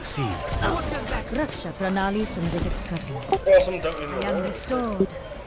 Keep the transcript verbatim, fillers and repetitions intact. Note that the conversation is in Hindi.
succeed. रक्षा प्रणाली संगठित करना। Awesome, don't get me I am wrong. restored.